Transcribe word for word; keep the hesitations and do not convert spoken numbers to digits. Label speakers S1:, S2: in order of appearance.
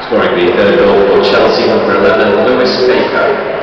S1: Scoring the third goal for Chelsea, number eleven, Lewis Baker.